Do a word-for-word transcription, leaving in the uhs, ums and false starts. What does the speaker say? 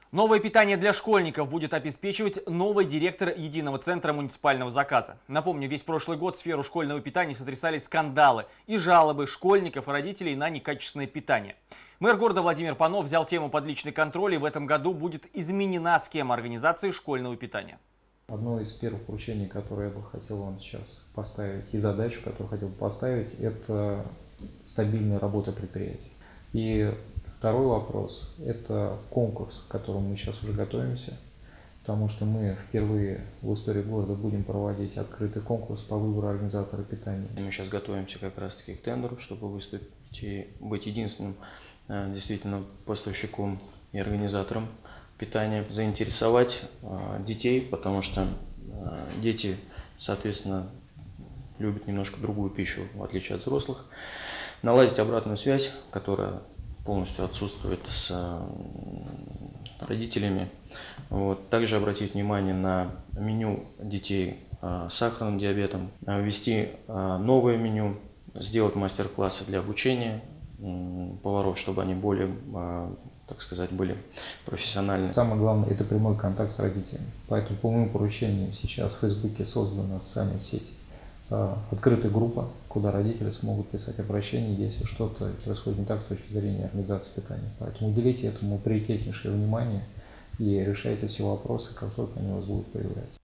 Новое питание для школьников будет обеспечивать новый директор Единого центра муниципального заказа. Напомню, весь прошлый год в сферу школьного питания сотрясали скандалы и жалобы школьников и родителей на некачественное питание. Мэр города Владимир Панов взял тему под личный контроль, и в этом году будет изменена схема организации школьного питания. Одно из первых поручений, которое я бы хотел вам сейчас поставить, и задачу, которую хотел бы поставить, это стабильная работа предприятий. И второй вопрос – это конкурс, к которому мы сейчас уже готовимся, потому что мы впервые в истории города будем проводить открытый конкурс по выбору организатора питания. Мы сейчас готовимся как раз-таки к тендеру, чтобы выступить и быть единственным действительно поставщиком и организатором питания, заинтересовать детей, потому что дети, соответственно, любят немножко другую пищу, в отличие от взрослых, наладить обратную связь, которая полностью отсутствует с родителями. Вот. Также обратить внимание на меню детей с сахарным диабетом, ввести новое меню, сделать мастер-классы для обучения поваров, чтобы они более, так сказать, были профессиональны. Самое главное – это прямой контакт с родителями. Поэтому по моему поручению сейчас в Фейсбуке создана социальная сеть, открытая группа, куда родители смогут писать обращения, если что-то происходит не так с точки зрения организации питания. Поэтому уделите этому приоритетнейшее внимание и решайте все вопросы, как только они у вас будут появляться.